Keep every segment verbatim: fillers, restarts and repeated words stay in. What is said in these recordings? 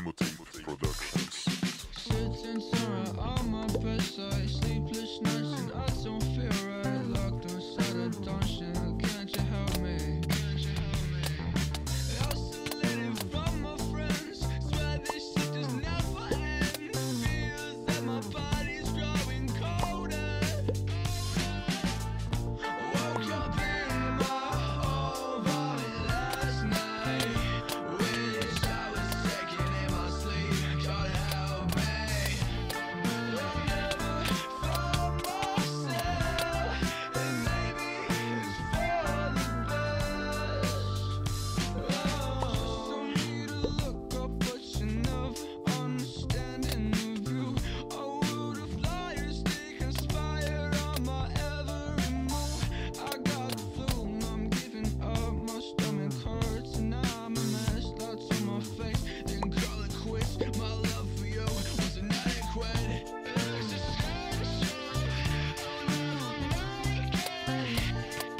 Timothy Productions. Sitting somewhere on my bedside, sleepless nights and I don't feel right. Locked inside a dungeon, can't you help me? Can't you help me? Isolated from my friends, swear this shit just never ends. Feels that my body's growing colder. Woke up in my own body last night. Wish I was taking in my sleep, God help me. I'll never find myself, and maybe it's for the best. Oh, I need to look up, but you never understanding of you. I would have liars, they conspire on my every move. I got the flu, I'm giving up, my stomach hurts, and now I'm a mess. Lots on my face, didn't call it quits. My love for you was inadequate. It's a scary show, I'll never make it.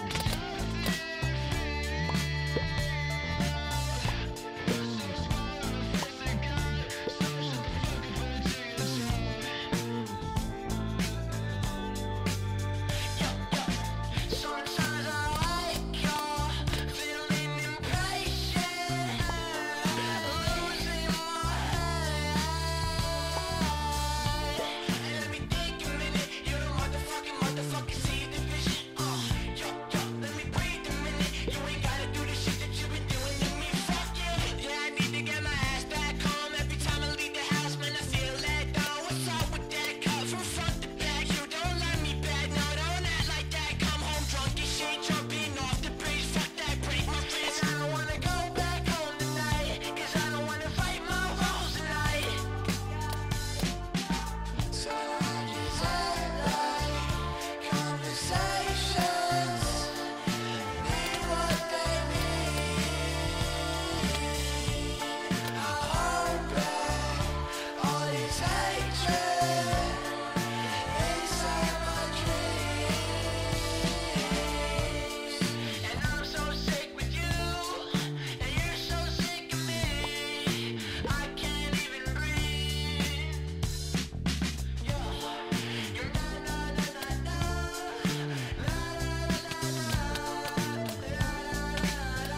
Something's wrong with my face again, so shut the fuck up and take a job. Sometimes I like you, feeling impatient, losing my head. Let me think a minute, you don't motherfucking, motherfucking see the vision. Uh, yo, yo, let me breathe a minute. You ain't gotta do the shit that you've been doing to me. Fuck it. Yeah, I need to get my ass back home. Every time I leave the house, man, I feel let down. What's up with that? Cut from front to back. You don't let me back. No, don't act like that. Come home drunk as shit, jumping off the bridge. Fuck that, break my wrist. I don't wanna go back home tonight, 'cause I don't wanna fight my roles tonight. So I just had like conversations, need what they need. I hold back all this hatred inside my dreams. And I'm so sick with you, and you're so sick of me. I can't even breathe. Yeah, you're na na na na na, la la la la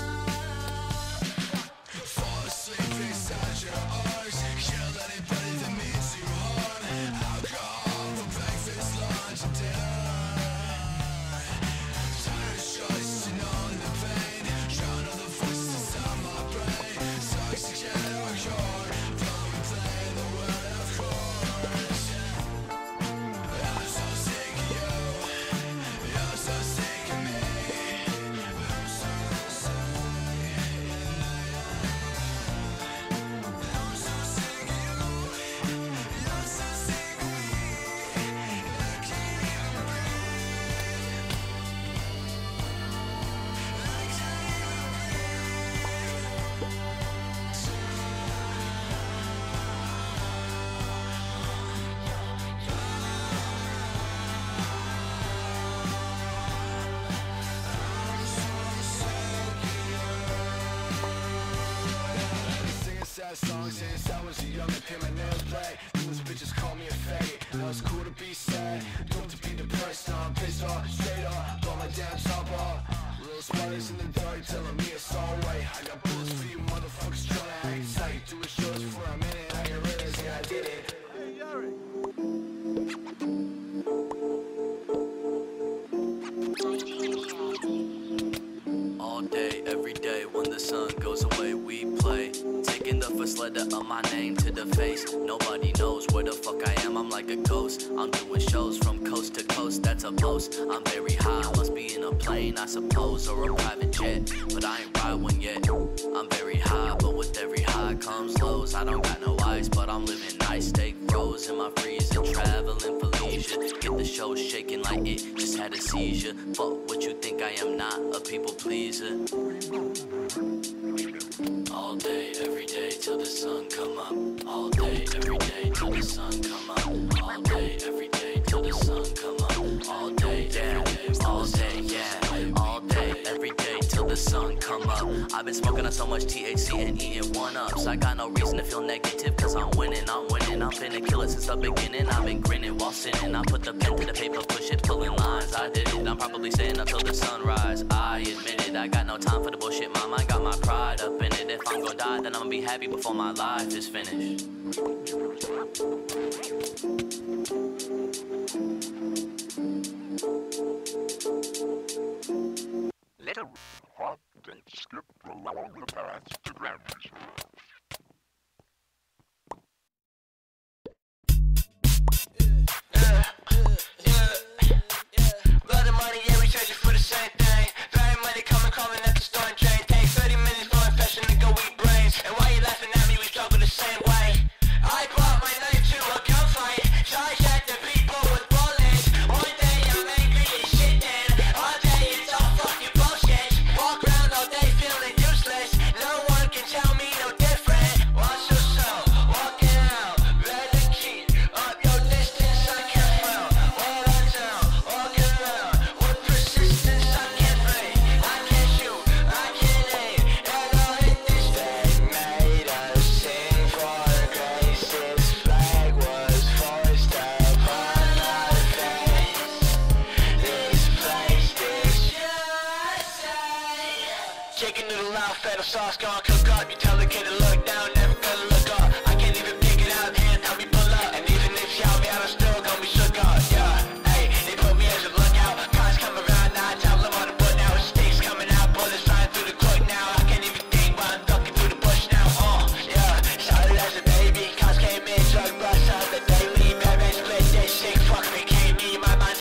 la. Fall asleep inside your arms, kill anybody that means you harm. Alcohol for breakfast, lunch, and dinner. Tired of choice and knowing the pain, drown all the voices inside my brain. Intoxicated or cured, but we play the world of course. I'm so sick of you, you're so sick of me. I'm so sick. I'm so sick of you, you're so sick of me. I can't even breathe. I can't even Singing sad songs since I was a young kid, my nails black. And those bitches call me a faggot. Now it's cool to be sad, dope to be depressed. Now I'm pissed off, straight off, blow my damn top off. Little spoilers in the dark telling me it's alright. I got bullets for you motherfuckers trying to act tight. Do it shows for a minute, I can realize yeah, I did it. All day, every day, when the sun goes away, we play. Taking the first letter of my name to the face. Nobody knows where the fuck I am, I'm like a ghost. I'm doing shows from coast to coast, that's a boast. I'm very high, must be in a plane, I suppose, or a private jet, but I ain't ride one yet. I'm very high, but with every high comes lows. I don't got no ice, but I'm living nice. Steak froze in my freezer, traveling for leisure. Get the show shaking like it just had a seizure. Fuck what you think, I am not a people pleaser. All day, every day, till the sun come up. All day, every day, till the sun come up. All day, every day, till the sun come up. All day, every day, all day, yeah. All day, every day, till the the sun come up. I've been smoking on so much T H C and eating one-ups. I got no reason to feel negative, cause I'm winning, I'm winning. I'm finna kill it since the beginning. I've been grinning while sinning. I put the pen to the paper, push it, pulling lines. I did it, I'm probably staying up till the sunrise. I admit it, I got no time for the bullshit. My mind got my pride up in it. If I'm gonna die, then I'ma be happy before my life is finished. Little hot and skip along the path to Grand Reserve. Yeah, yeah, yeah. Blood and money, yeah, we charge you for the same thing. Very money coming, coming at the store and drain. Take thirty minutes going fashion to go eat brains. And why you laughing at me, we struggle the same way. I brought my knife to a gunfight. Charge at the people with bullets. One day I'm angry as shit, then all day it's all fucking bullshit. Walk around all day feeling useless. No one can tell me no different. Watch yourself, walking out. Better keep up your distance, I can't feel. What I tell, walking around. With persistence, I can't break. I can't shoot, I can't aim. And I'll hit this flag. Made us sing for grace. This flag was forced upon our face. This place, this U S A. Chicken noodle out, fatal sauce, gone cook up. You tell the kid to look down.